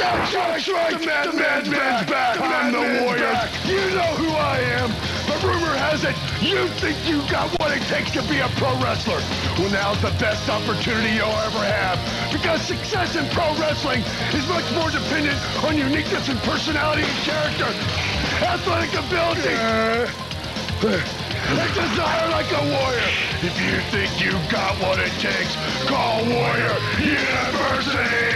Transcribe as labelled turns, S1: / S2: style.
S1: That's right, the madman's back. I'm the warrior. You know who I am. But rumor has it, you think you got what it takes to be a pro wrestler. Well, now's the best opportunity you'll ever have. Because success in pro wrestling is much more dependent on uniqueness and personality and character, athletic ability, and desire like a warrior. If you think you got what it takes, call Warrior University.